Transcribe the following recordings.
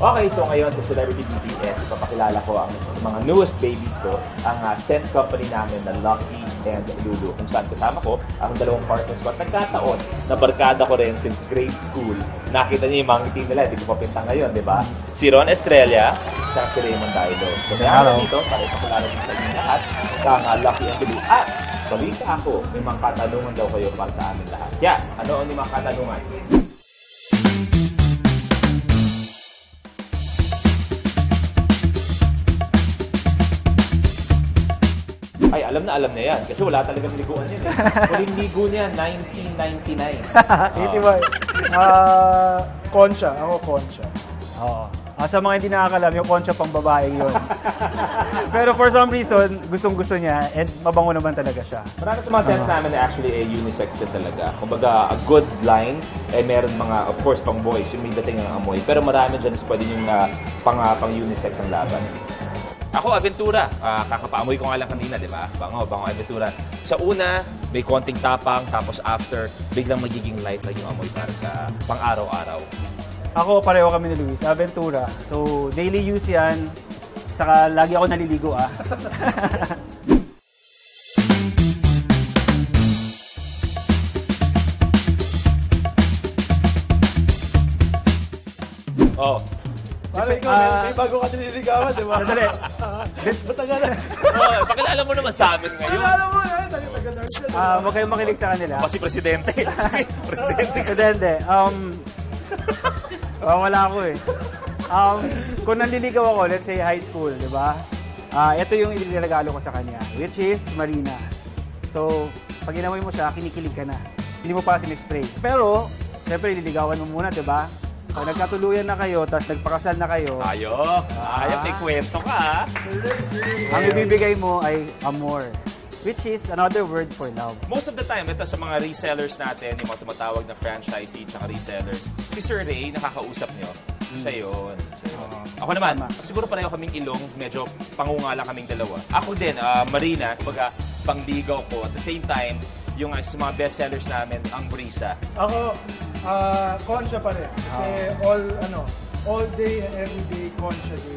Okay, so ngayon sa Celebrity BTS, papakilala ko ang mga newest babies ko, ang scent company namin na Lucky and Lulu, kung saan kasama ko ang dalawang partners ko. At nagkataon na barkada ko rin since grade school. Nakita niyo yung mga ngiti nila, hindi ko pa pinta ngayon, di ba? Si Ron Estrella, at si Raymond Dailo. So kaya dito, para ipakilala din sa inyo lahat, ang Lucky and Lulu. At balita ako, may mga katanungan daw kayo para sa amin lahat. Kaya, ano ang mga katanungan? Ay, alam na yan. Kasi wala talagang liguan yan. Huling ligo niya, 1999. 81. Concha. Ako, Concha. Oo. Sa mga hindi nakakalam, yung Concha pang babae yun. Pero for some reason, gustong-gusto niya and mabango naman talaga siya. Marami sa mga sense namin na actually unisex din talaga. Kumbaga, a good line, meron mga, of course, pang boys, yung may dating ang amoy. Pero marami dyan pwede yung pang-unisex ang laban. Ako, Aventura. Kakapaamoy ko nga lang kanina, di ba? Bango Aventura. Sa una, may konting tapang, tapos after, biglang magiging light lang yung amoy para sa pang-araw-araw. Ako, pareho kami ni Luis. Aventura. So, daily use yan. Saka, lagi ako naliligo, Oh. May bago ka nililigawan, di ba? Dali. Matagal na. Pakilala mo naman sa amin ngayon. Pakilala mo yan. Huwag kayong makinig sa kanila. Kasi presidente. Presidente. Wala ako eh. Kung nanliligaw ako, let's say high school, di ba? Ito yung iniregalo ko sa kanya, which is Marina. So, pag inamoy mo siya, kinikilig ka na. Hindi mo pa sinexpray. Pero, siyempre, ililigawan mo muna, di ba? Pag nagkatuluyan na kayo, tapos nagpakasal na kayo. Ayos, may kwento ka. Ang ibibigay mo ay amor, which is another word for love. Most of the time, ito sa mga resellers natin, yung mga tumatawag na franchisee at resellers, si Sir Ray, nakakausap nyo. Siya yun. Ako naman, siguro pareho kaming ilong, medyo pangungala kaming dalawa. Ako din, Marina, kumbaga, pangligaw ko. At the same time, yung sa mga bestsellers namin, ang Brisa. Ako, Concha pa rin. Kasi all day and every day, Concha din.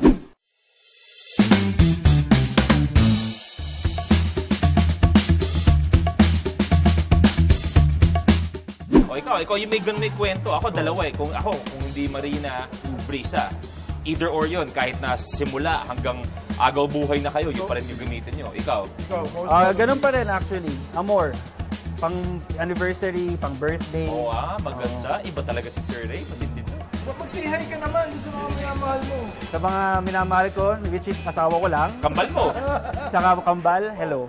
Ikaw yung may kwento. Ako, dalawa eh. Kung hindi Marina, Brisa. Either or yun, kahit na simula hanggang agaw buhay na kayo, yun pa rin yung gamitin nyo. Ikaw? Ganun pa rin actually. Amor. Pang anniversary, pang birthday. Oo maganda. Iba talaga si Sir Ray. Matindi to. Mag-say hi ka naman. Gusto mo ang minamahal mo. Sa mga minamahal ko, which is asawa ko lang. Kambal mo. Saka kambal, hello.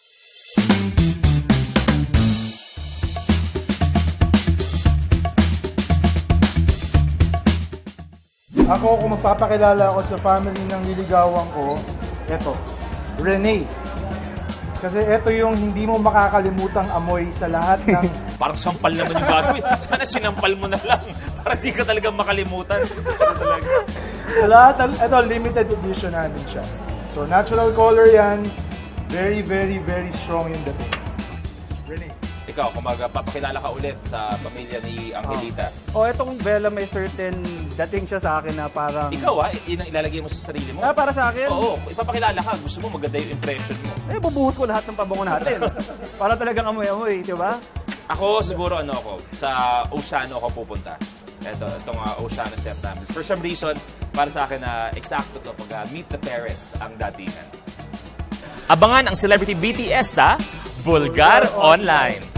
Ako, kung magpapakilala ako sa family ng liligawan ko, eto, Rene. Kasi eto yung hindi mo makakalimutang amoy sa lahat ng... Parang sampal naman yung gagawin. Sana sinampal mo na lang. Para di ka talagang makalimutan. Sa lahat, eto, limited edition natin siya. So, natural color yan. Very, very, very strong yung dating. Rene. Ikaw, kung magpapakilala ka ulit sa pamilya ni Angelita. Etong Bella may certain dating siya sa akin na parang... Ikaw ilalagay mo sa sarili mo? Para sa akin? Oo, ipapakilala ka. Gusto mo maganda yung impression mo. Bubuhos ko lahat ng pabango natin. Para talagang amoy-amoy, di ba? Ako, siguro sa Oceano ako pupunta. Itong Oceano set namin. For some reason, para sa akin eksakto to pag meet the parents ang datingan. Abangan ang Celebrity BTS sa Bulgar Online.